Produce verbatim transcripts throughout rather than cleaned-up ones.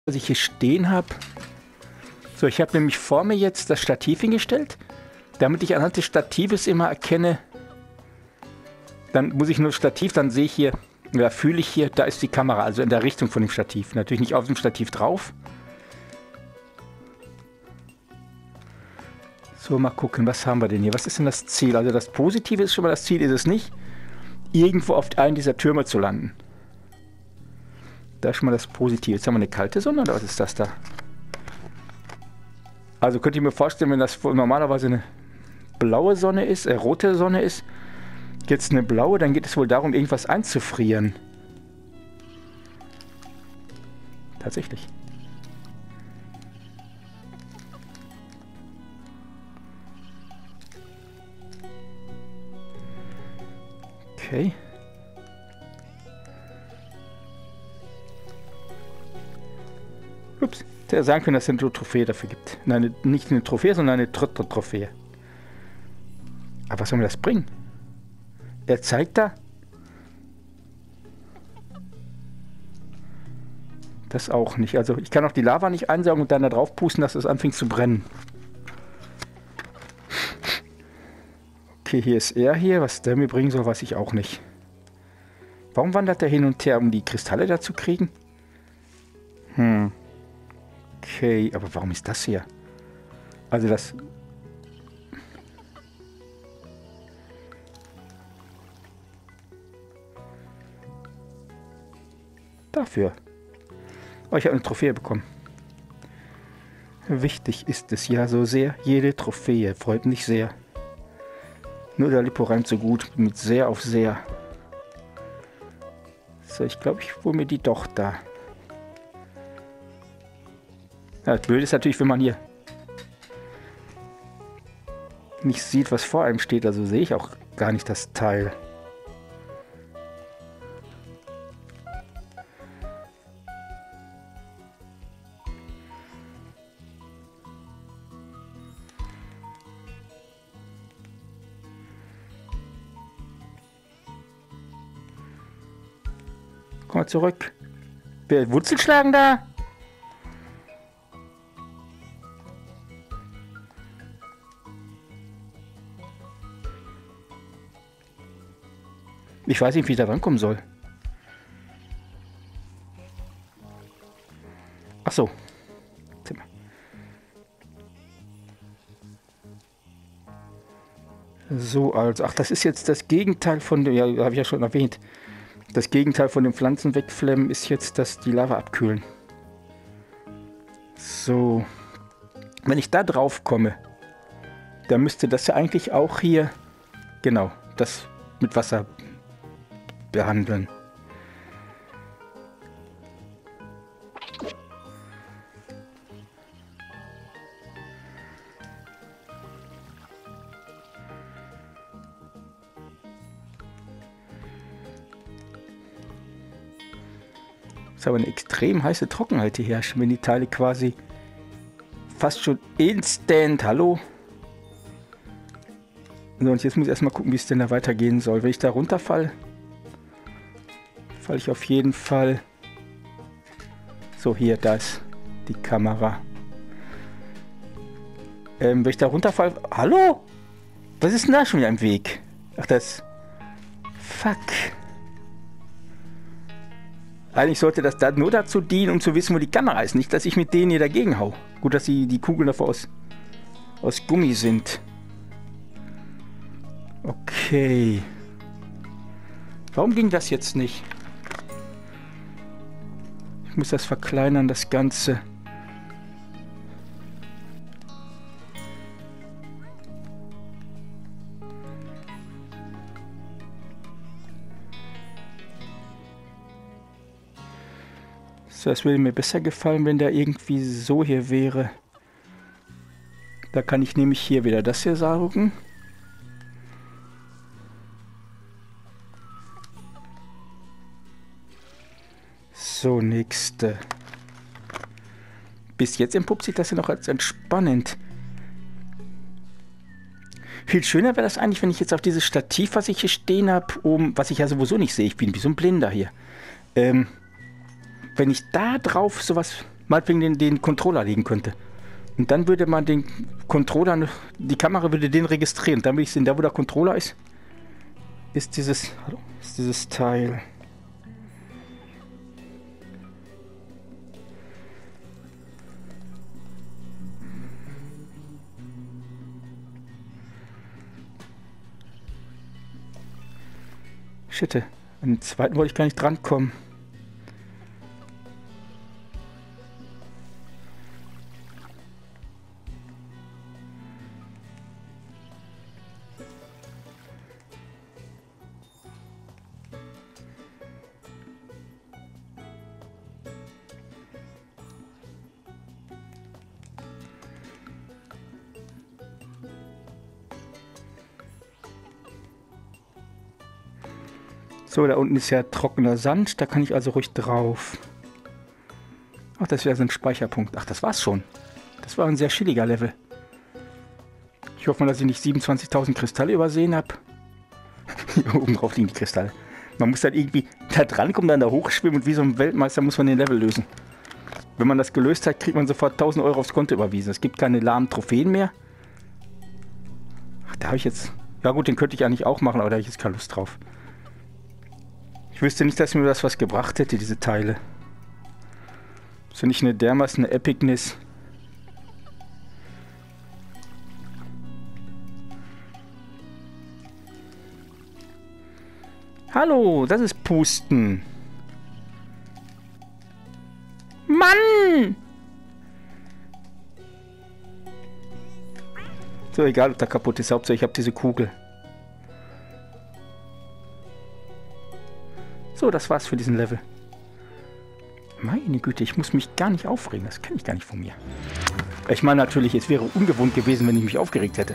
was ich hier stehen habe. So, ich habe nämlich vor mir jetzt das Stativ hingestellt, damit ich anhand des Statives immer erkenne, dann muss ich nur das Stativ, dann sehe ich hier, da fühle ich hier, da ist die Kamera, also in der Richtung von dem Stativ. Natürlich nicht auf dem Stativ drauf. So, mal gucken, was haben wir denn hier? Was ist denn das Ziel? Also das Positive ist schon mal, das Ziel ist es nicht, irgendwo auf einen dieser Türme zu landen. Da ist schon mal das Positive. Jetzt haben wir eine kalte Sonne, oder was ist das da? Also könnt ihr mir vorstellen, wenn das normalerweise eine blaue Sonne ist, äh, rote Sonne ist, jetzt eine blaue, dann geht es wohl darum, irgendwas einzufrieren. Tatsächlich. Okay. Ups. Hätte sagen können, dass es eine Trophäe dafür gibt. Nein, nicht eine Trophäe, sondern eine Trophäe. Aber was soll mir das bringen? Er zeigt da. Das auch nicht. Also ich kann auch die Lava nicht einsaugen und dann da drauf pusten, dass es anfängt zu brennen. Okay, hier ist er hier. Was der mir bringen soll, weiß ich auch nicht. Warum wandert er hin und her, um die Kristalle da zu kriegen? Hm. Okay, aber warum ist das hier? Also das... Dafür. Oh, ich habe eine Trophäe bekommen. Wichtig ist es ja so sehr. Jede Trophäe freut mich sehr. Nur der Lipo reimt so gut mit sehr auf sehr. So, ich glaube, ich hole mir die doch da. Ja, das Blöde ist natürlich, wenn man hier nicht sieht, was vor einem steht. Also sehe ich auch gar nicht das Teil. Komm mal zurück. Wer Wurzel schlagen da? Ich weiß nicht, wie ich da rankommen soll. Ach so. So, also, ach, das ist jetzt das Gegenteil von dem, ja, habe ich ja schon erwähnt. Das Gegenteil von dem Pflanzen wegflemmen ist jetzt, dass die Lava abkühlen. So. Wenn ich da drauf komme, dann müsste das ja eigentlich auch hier, genau, das mit Wasser behandeln. Es ist aber eine extrem heiße Trockenheit hier herrscht, wenn die Teile quasi fast schon instant, hallo? So, und jetzt muss ich erstmal gucken, wie es denn da weitergehen soll. Wenn ich da runterfall, falle ich auf jeden Fall. So, hier, da ist die Kamera. Ähm, wenn ich da runterfall, hallo? Was ist denn da schon wieder im Weg? Ach, das... Fuck. Eigentlich sollte das da nur dazu dienen, um zu wissen, wo die Kamera ist. Nicht, dass ich mit denen hier dagegen hau. Gut, dass die, die Kugeln davor aus, aus Gummi sind. Okay. Warum ging das jetzt nicht? Ich muss das verkleinern, das Ganze. So, es würde mir besser gefallen, wenn der irgendwie so hier wäre. Da kann ich nämlich hier wieder das hier saugen. So, nächste. Bis jetzt entpuppt sich das ja noch als entspannend. Viel schöner wäre das eigentlich, wenn ich jetzt auf dieses Stativ, was ich hier stehen habe, oben, was ich ja sowieso nicht sehe, ich bin wie so ein Blinder hier, ähm, wenn ich da drauf sowas meinetwegen den, den Controller legen könnte. Und dann würde man den Controller, die Kamera würde den registrieren. Dann würde ich sehen, da wo der Controller ist, ist dieses, hallo, ist dieses Teil. Shit, an den zweiten wollte ich gar nicht drankommen. So, da unten ist ja trockener Sand, da kann ich also ruhig drauf. Ach, das ist ja so ein Speicherpunkt. Ach, das war's schon. Das war ein sehr chilliger Level. Ich hoffe mal, dass ich nicht siebenundzwanzigtausend Kristalle übersehen habe. Hier oben drauf liegen die Kristalle. Man muss dann irgendwie da dran kommen, dann da hochschwimmen und wie so ein Weltmeister muss man den Level lösen. Wenn man das gelöst hat, kriegt man sofort tausend Euro aufs Konto überwiesen. Es gibt keine lahmen Trophäen mehr. Ach, da habe ich jetzt... Ja gut, den könnte ich eigentlich auch machen, aber da habe ich jetzt keine Lust drauf. Ich wüsste nicht, dass mir das was gebracht hätte, diese Teile. Das ist ja nicht eine dermaßen Epicness. Hallo, das ist Pusten. Mann! So, egal, ob der kaputt ist. Hauptsache, ich habe diese Kugel. So, das war's für diesen Level. Meine Güte, ich muss mich gar nicht aufregen. Das kenne ich gar nicht von mir. Ich meine natürlich, es wäre ungewohnt gewesen, wenn ich mich aufgeregt hätte.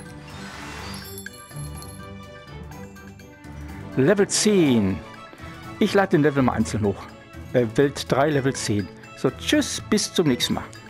Level zehn. Ich lade den Level mal einzeln hoch. Äh, Welt drei, Level zehn. So, tschüss, bis zum nächsten Mal.